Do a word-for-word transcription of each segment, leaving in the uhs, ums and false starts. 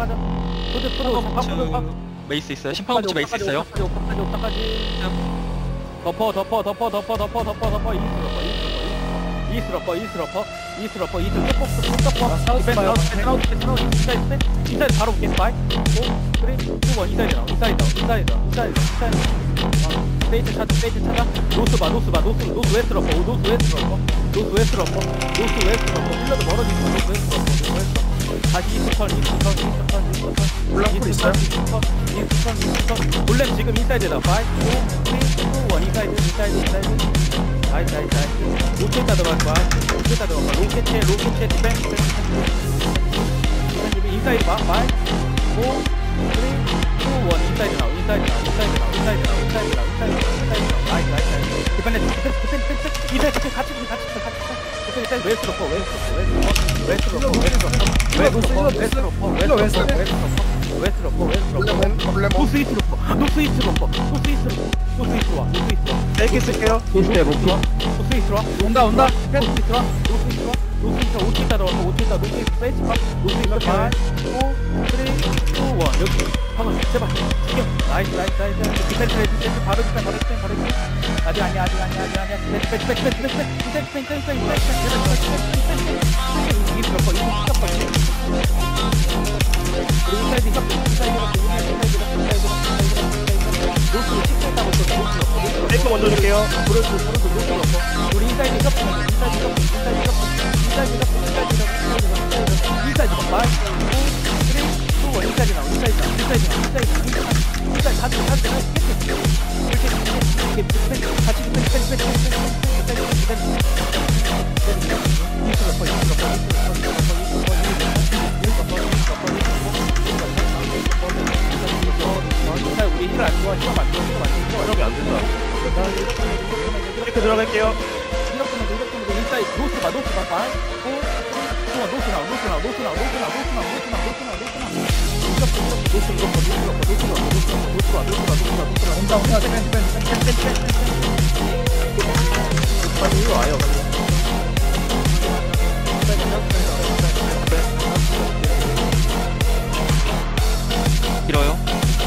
빠져. 푸드 푸드 푸드 푸드. 메이스 있어요. 심판검치 메이스 있어요. 옥탑까지 옥탑까지. 덮어 덮어 덮어 덮어 덮어 덮어 덮어 이스 러퍼 이스 러퍼 이스 러퍼 이스 러퍼 이스 러퍼 이스 덮어 사우스 바이오 사우스 사우스 인사이드 인사이드 바로 볼게 파이 오 쓰리 투 원 인사이드 나와 인사이드 나와 인사이드 나와 인사이드 인사이드 페이지 찾아 페이지 찾아 노스 봐 노스 봐 노스 노스 웨스트 러퍼 노스 웨스트 러퍼 노스 웨스트 러퍼 노스 웨스트 러퍼 힐러도 멀어지고 노스 웨스트 러퍼 노스 웨스트 러퍼 다시 이스 턴 이스 턴 이스 턴 이스 턴 블랙풀 있어요? 이스 턴 이스 턴 이스 턴 볼렘 지금 인사이드다 파이 오 쓰리 투 원 인사이드 인사이드 인사이드 나이스 나이스 나이스 로켓 들어갈 거야 로켓 들어갈 거야 로켓 채 로켓 채 디펜스 디펜스 인사이드 봐 파이 오 쓰리 투 원 인사이드 나와 인사이드 나와 인사이드 나와 인사이드 나와 인사이드 나와 인사이드 나와 인사이드 나와 나이스 나이스 나이스 디펜스 디펜스 디펜스 디펜스 인사이드 같이 같이 같이 같이 인사이드 웨스트 로퍼 웨스트 로퍼 웨스트 로퍼 웨스트 로퍼 웨스트 로퍼 웨스트 로퍼 웨스트 로퍼 웨스트 로퍼 웨스트 로퍼 노스 이스트 로퍼 노스 이스트 로퍼 노스 이스트 로퍼 노스 이스트 와 노스 이스트 와 세게 쓸게요. 노스에 목표 노스 이스트 와 온다 온다 노스 이스트 와 노스 이스트 와 노스 이스트 와 오티다 들어가 오티다 노스 이스트 페이스 파 노스 이스트 파 오 쓰리 투 원 여기 방금 제발 죽여 나이스 나이스 나이스 디펜스 디펜스 바로 디펜스 바로 디펜스 바로 디펜스 아직 아니야 아직 아니야 아직 아니야 디펜스 디펜스 디펜스 디펜스 디펜스 디펜스 디펜스 이스트 로퍼 이스트 로퍼 그리고 인사이드 인사이드 인사이드 인사이드 메이크 먼저 줄게요. 브로스 브로스 브로스 넣고 우리 인사이드 cấp 인사이드 cấp 인사이드 cấp 인사이드 cấp 인사이드 cấp 인사이드 cấp 마이 오 쓰리 투 원 인사이드 나와 인사이드 나와 인사이드 나와 인사이드 나와 인사이드 같이 같이 이렇게 이렇게 디펜스 같이 디펜스 디펜스 디펜스 디펜스 디펜스 이스로 퍼 이스로 퍼 이스로 퍼 우리 힐 안 좋아 힐 안 좋아 힐 안 좋아 이러면 안 된다. 메이크 들어갈게요. 이렇게 하면 이렇게 하면 인사이드 노스 봐 노스 봐 봐. 오, 좋아 노스 나와 노스 나와 노스 나와 노스 나와 노스 나와 노스 나와 노스 나와 노스 나와. 이렇게 이렇게 노스 이렇게 노스 이렇게 노스 나와 노스 나와 노스 나와 노스 나와 노스 나와 노스 나와 온다 온다 뺀 뺀 뺀 뺀 뺀. 빨리 이리 와요. 길어요.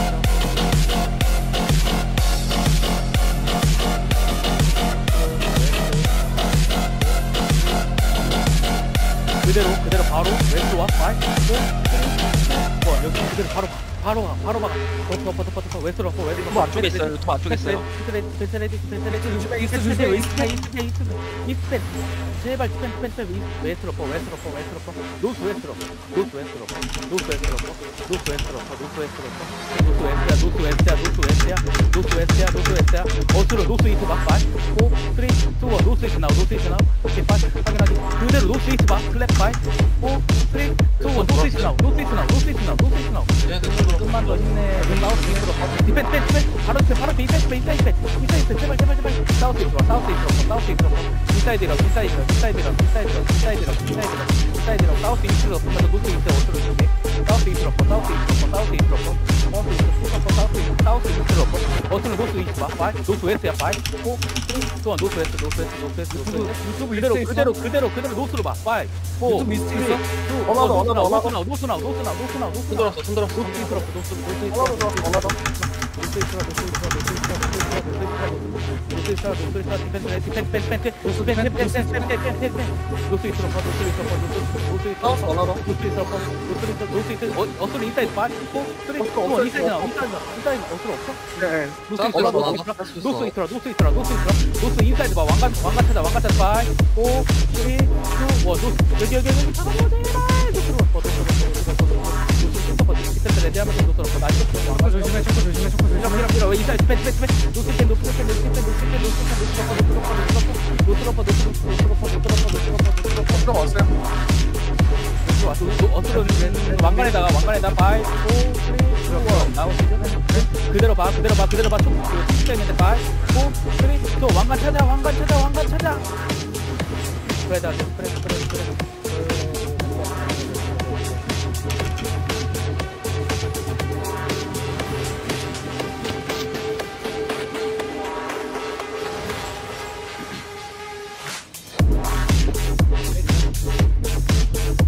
그대로 그대로 바로 왼쪽 와 파이 오 원 여기 그대로 바로 바로 가 바로 가 덮어 덮어 덮어 덮어 왼쪽 덮어 왼쪽 유튜브 안쪽에 있어요. 유튜브 안쪽에 있어요. 디펜스 레디 디펜스 레디 이스트 주세요 이스트 이스트 이스트 이스트 제발 디펜스 디펜스 웨스트 덮어 웨스트 덮어 웨스트 덮어 노스 웨스트 덮어 노스 웨스트 덮어 노스 웨스트 덮어 노스 웨스트 덮어 노스 웨스트 덮어 노스 웨스트야 노스 웨스트야 노스 웨스트야 노스 웨스트야 노스 웨스트야 어스로 노스 이스트 막 파이 오 쓰리 투 원 노스 이스트 나우 노스 이스트 나우 오케이 파이 확인하지 그대로 노스 이스트 막 클랩 파이 오 쓰리 투 원 노스 이스트 나우 노스 이스트 나우 노스 이스트 나우 노스 이스트 나우 좀만 더 힘내 사우스 이스트로 디펜스 디펜스 디펜스 바로 디펜스 바로 인사이드 인사이드 인사이드 제발 제발 제발 사우스 이스트로 사우스 이스트로 사우스 이스트로 인사이드로 인사이드로 인사이드로 인사이드로 인사이드로 인사이드로 인사이드로 사우스 이스트로 보면서 노스 이스트 어스로 이렇게 사우스 이스트로 사우스 이스트로 사우스 이스트로 사우스 이스트로 사우스 이스트로 사우스 이스트로 어스로 노스 이스트 봐 파이 노스 웨스트야 파이 오 쓰리 투 원 노스 웨스트 노스 웨스트 노스 웨스트 노스 웨스트 유튜브 그대로 리스트 그대로 그대로 그대로 노스로 봐 파이 오 유튜브 리스트 있어? 어나더 어나더 어나더 노스 나우 노스 나우 노스 나우 노스 손 나우 들었어. 손 들었어. 노스 이스트로 노스 노스 이스트로 어나더. 노스 이스트로 노스 이스트로 노스 이스트로 노스 이스트로 노스 이스트로 디펜스 디펜스 디펜스 노스 디펜스 디펜스 디펜스 노스 이스트로 봐 노스 이스트로 봐 노스 이스트로 사우스 어나더. 노스 이스트로 봐 노스 이스트로 노스 이스트로 어스로 인사이드 봐 오 쓰리 투 원 인사이드 나와 인사이드 나와 인사이드 어스로 없어? 네. 노스 이스트로 노스 이스트로 노스 이스트로 노스 이스트로 노스 인사이드 봐 왕관 왕관 찾아 왕관 찾아 파이 오 쓰리 투 원 노스 여기 여기 여기 잠깐만 제발 노스로 봐 노스로 봐 디펜스 레디하면서 노스로 봐 나이스 왕관 조심해 초코 조심해 초코 조심해 밀어 밀어 인사이드 디펜스 디펜스 노스 캔 노스 캔 노스 캔 노스 캔 노스 캔 노스로 봐 노스로 봐 노스로 봐 노스로 봐 노스로 봐 노스로 봐 노스로 봐 들어왔어요. 어스로 왕관에다가 왕관에다 파이 오 쓰리 투 원 나오시죠? 그대로 봐 그대로 봐 그대로 봐 총 총 있는데 파이 오 쓰리 투 원 왕관 찾아 왕관 찾아 왕관 찾아 그래다 그래 그래 그래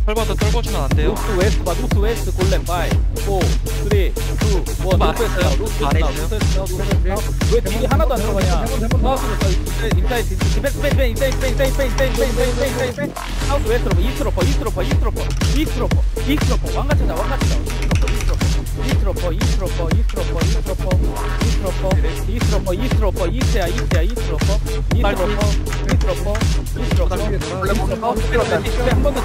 떨궈도 떨궈주면 안 돼요. 노스 웨스트 봐, 노스 웨스트 골렘 파이, 오, 쓰리, 투, 일. 노스 웨스트 나와, 노스 웨스트 안에 나와, 있어요? 노스 웨스트 나와, 노스 웨스트 나와. 왜 딜이 하나도 안 들어가냐? 사우스로 가, 인사이드, 디펜스, 펜, 펜, 인사이드, 펜, 펜, 펜, 펜, 펜, 펜, 펜, 펜, 펜. 사우스 웨스트로 봐, 이스트로 봐, 이스트로 봐, 이스트로 봐, 이스트로 봐, 이스트로 봐. 왕같이 나, 왕같이 나. 이스트로 봐, 이스트로 봐, 이스트로 봐, 이스트로 봐, 이스트로 봐, 이스트로 봐, 이스트로 봐, 이스트야, 이스트야, 이스트로 봐, 이스트로 봐, 이스트로 봐, 이스트로 봐. 한번더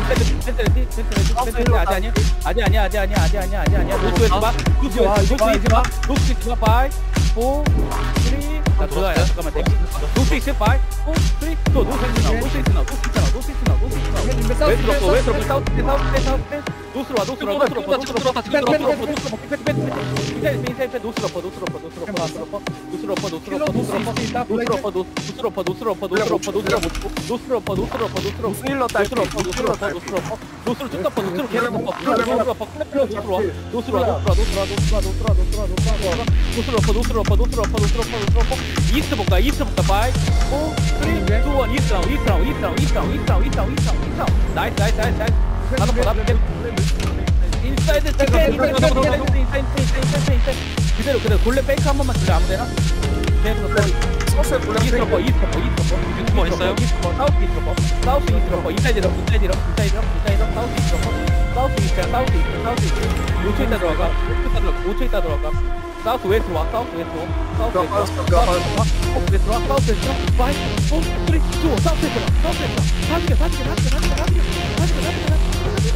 아니 아니 아니 아니 아니 아니 아니 아니 아니 노스웨스트 봐, 노스웨스트 봐, 노스웨스트 봐, 파이, 오, 쓰리. 나 들어가야 잠깐만. 노스웨스트 파이, 오, 쓰리. 또 노스웨스트 나, 노스웨스트 나, 노스웨스트 나, 노스웨스트 나, 노스웨스트 나. 웨스트로 봐, 웨스트로 봐, 사우스, 사우스, 사우스. 노스로 와, 노스로 와, 노스로 와, 노스로 와, 노스로 와, 노스로 와, 인사이드, 노스로 와, 노스로 와, 노스로 와, 노스로 와, 노스로 와, 노스로 와, 노스로 와, 노스로 와, 노스로 와, 노스로 와, 노스로 와, 노스로 와, 노스로 와, 노스로 와, 노스로 와, 노스로 딸, 노스로 와, 노스로 와, 노스로 와, 노스로 쭉 덮어, 노스로 계속 덮어, 노스로 와, 노스로 와, 노스로 와, 노스로 와, 노스로 와, 노스로 와, 노스로 와, 노스로 와, 노스로 와, 노스로 와, 노스로 와, 노스로 와, 노스로 와, 노스로 와, 이스트 볼까, 이스트 볼까, 파이, 오, 쓰리, 투, 일, 이스트 라운, 이스트 라운, 이스트 라운, 이스트 라운, 이스트 라운, 이스트 라운, 이스트 라운, 이스트 라운. 나이스, 나이스, 나이스, 나이스. 나도 봐, 나도 인사이드 인사이드 인사이드 인사이드 인사이드 그대로 그대로 골렘 페이크 한 번만 주려 아무데나 계속 서스 골렘 이스트로 버 이스트로 버 이스트로 버 유튜버 있어요? 사우스 이스트로 버 사우스 이스트로 버 인사이드 럽 인사이드 럽 인사이드 럽 인사이드 럽 사우스 이스트로 버 사우스 이스트야 사우스 이스트 사우스 이스트 오 초 있다 들어가 오 초 있다 들어가 사우스 웨스트로 와 사우스 웨스트로 사우스 웨스트로 와 사우스 웨스트로 와 사우스 웨스트로 와 오, 쓰리, 투, 사우스 웨스트로 사우스 웨스트로 사십 개 사십 개 사십 개 사십 개 사십 개 사십 개 사십 개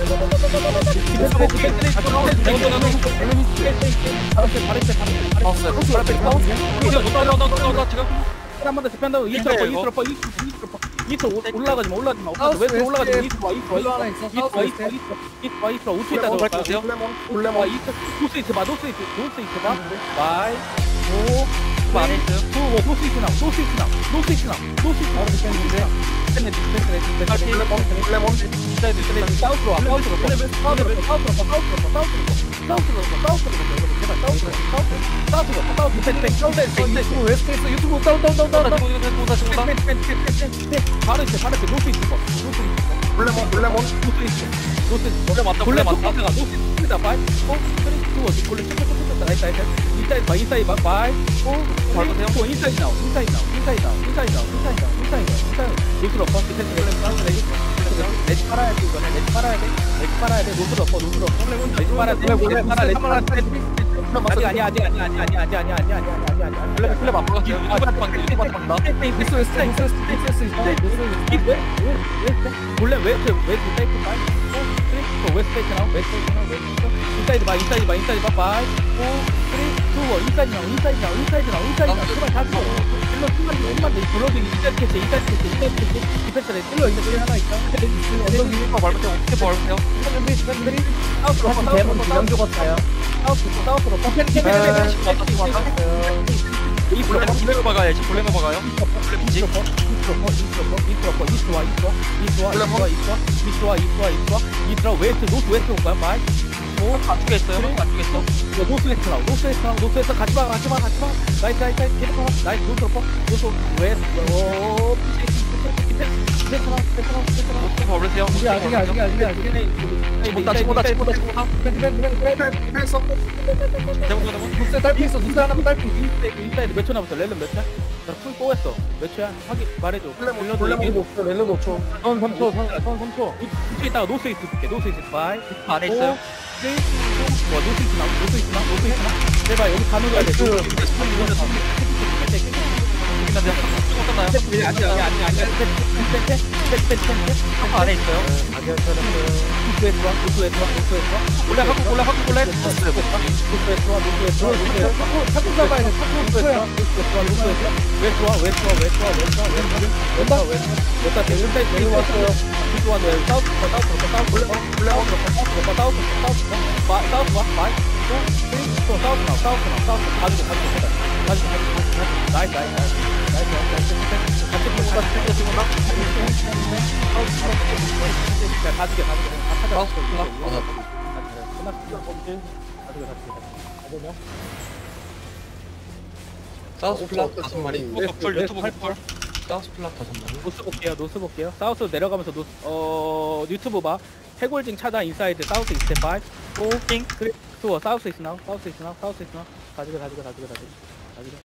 한번 더 디펜더 이스트로 버 이스트로 버 이스트로 버 이스트로 올라가지 마 올라가지 마 웨스트로 올라가지 마 이스트로 와 이스트로 와 이스트로 와 이스트로 와 이스트로 오 초 있다 들어가 올라와 이스트 노스 이스트 봐 노스 이스트 노스 이스트 봐 파이 오 안에 있어요? 투 노스 이스트 나우 노스 이스트 나우 노스 이스트 나우 노스 이스트 나우 디펜드 디펜드 디펜드 레몬 인사이드 인사이드 사우스로 와 사우스로 봐 사우스로 봐 사우스로 봐 사우스로 봐 사우스로 봐 사우스로 봐 제발 사우스로 사우스 사우스로 봐 사우스 디펜드 디펜드 유튜브 웨스트에서 유튜브 다운 다운 다운 다운 바로 있어 바로 있어 노스 이스트 봐 노스 이스트 블레몬 블레몬 노스 이스트 노스 이스트 블레 맞다 블레 맞다 노스 이스트다 파이 오 쓰리 투 골렘 쭉쭉쭉쭉 나이스 나이스 인사이드 봐 인사이드 봐 파이 오 밟으세요 인사이드 나우 인사이드 나우 인사이드 나우 인사이드 나우 인사이드 나우 인사이드 나우 인사이드 노스로 봐 디펜드 블레몬 파스 레디 레디 팔아야 돼 이거는 레디 팔아야 돼 레디 팔아야 돼 노스로 봐 노스로 레디 팔아야 돼 레디 팔아 레디 팔아 아직 아니야 아직 아니야 아직 아니야 아직 아니야 아직 아니야 아직 아니야 아직 플레 플레 바꿔갔어요. 유튜브 방금 유튜브 방금 노스 웨스트 노스 웨스트 노스 웨스트 웨스트 원래 웨스트 웨스트 페이크 파이 오 쓰리 투 웨스트 페이크 나우 웨스트 페이크 나우 웨스트 인사이드 봐 인사이드 봐 인사이드 봐 파이 오 쓰리 투 원 인사이드 나우 인사이드 나우 인사이드 나우 인사이드 나우 수만 다 써. 일로 수만 수만 내 블로딩 인사이드 캐치 인사이드 캐치 인사이드 캐치 디펜스 레디 일로 인사이드 하나 있다 엉덩이 위로 밟으세요. 어떻게 밟으세요? 사우스로 봐 사우스로 봐 죽었어요 사우스로 사우스로 봐 이 블레 블레로 박아야지. 블레로 박아요. 블레 웨스트 노스 웨스트 올까요? 마이 오 안쪽에 있어요. 안쪽에 있어. 노스 웨스트 나오 노스 웨스트 나오 노스 웨스트 같이 봐 같이 봐 같이 봐 나이스 나이스 나이스 계속 봐 나이스 노스로 봐 노스 웨스트 오 디펜스 나오 디펜스 나오 디펜스 나오 어떻게 밟으세요? 아직이야 아직이야 아직이야 아직이야 아직이야 못다 치고다 치고다 치고다. 대본 대본. 녹색 딸피 있어 녹색 하나만 딸피 인사이드 몇 초 남았어? 렐름 몇 초야? 나풀 했어. 몇 초야? 확인 말해줘. 렐름 오 초 렐름 오 초 선 삼 초 선 삼 초 우측에 있다가 노스 이스트 볼게. 노스 이스트 파이 안에 있어요. 쓰리 투 와 노스 이스트 나 노스 이스트 나 노스 이스트 나 제발 여기 가는 거야 돼. 근데 끝났나요? 아니야 아니야 아니야 아니야 안에 있어요. 아니야 노스에 들어와 노스에 들어와 노스에 들어와 올라 하고 올라 하고 올라. 노스에 들어와 노스에 들어와 노스에 들어와 탁구 잡아야 돼 탁구 있어요 왜 들어와 왜 들어와 왜 들어와 왜 들어와 왜 들어와 왜 들어와 왜 들어와 여기다 대운사이 내려왔어요 이동안 왜 사우스 봐 사우스 봐 사우스 봐 사우스 봐 사우스 봐 사우스 봐 사우스 봐 마이 또 또 사우스 나 사우스 나 사우스 가지고 가지고 가지고 가지고 가지고 나이스 나이스 나이스 나이스 나이스 같이 보고 같이 보고 지금 나 사우스 자 가지게 가지게 다 찾아 사우스 끝나? 끝났어 가지고 가지고 가지고 사우스 플랫 다섯 마리. 유튜브 풀 유튜브 풀. 사우스 플라터 전방. 노스 볼게요. 노스 볼게요. 사우스 내려가면서 노스 어 유튜브 봐. 해골징 차단 인사이드 사우스 이스트 파이브 오 킹 그래 투어 사우스 이스 나우 사우스 이스 나우 사우스 이스 나우 가지고 가지고 가지고 가지고 가지고